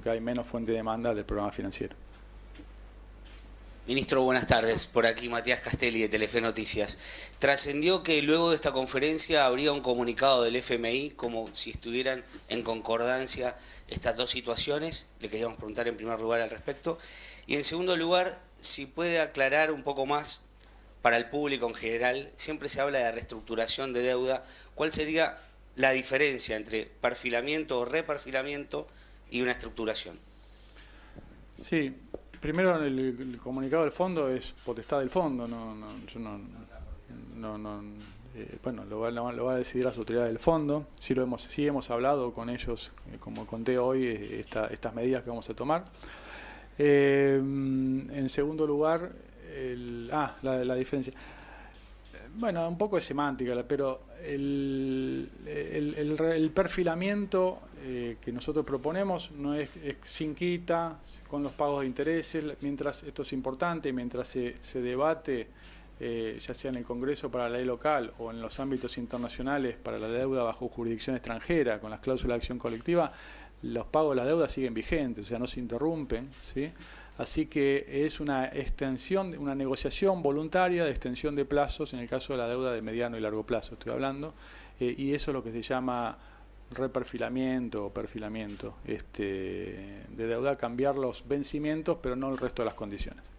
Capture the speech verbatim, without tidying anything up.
porque hay menos fuente de demanda del programa financiero. Ministro, buenas tardes. Por aquí Matías Castelli de Telefe Noticias. Trascendió que luego de esta conferencia habría un comunicado del F M I como si estuvieran en concordancia estas dos situaciones. Le queríamos preguntar en primer lugar al respecto. Y en segundo lugar, si puede aclarar un poco más para el público en general, siempre se habla de reestructuración de deuda. ¿Cuál sería la diferencia entre perfilamiento o reperfilamiento y una estructuración? Sí. Primero, el, el comunicado del fondo es potestad del fondo, no, no, yo no, no, no eh, bueno, lo va, lo va a decidir las autoridades del fondo. Sí, lo hemos, sí hemos hablado con ellos, eh, como conté hoy, eh, esta, estas medidas que vamos a tomar. Eh, en segundo lugar, el, ah, la, la diferencia. Bueno, un poco de semántica, pero el, el, el, el perfilamiento eh, que nosotros proponemos no es, es sin quita, con los pagos de intereses, mientras esto es importante, mientras se, se debate, eh, ya sea en el Congreso para la ley local o en los ámbitos internacionales para la deuda bajo jurisdicción extranjera, con las cláusulas de acción colectiva, los pagos de la deuda siguen vigentes, o sea, no se interrumpen, ¿sí? Así que es una extensión, una negociación voluntaria de extensión de plazos en el caso de la deuda de mediano y largo plazo, estoy hablando, eh, y eso es lo que se llama reperfilamiento o perfilamiento este, de deuda, cambiar los vencimientos, pero no el resto de las condiciones.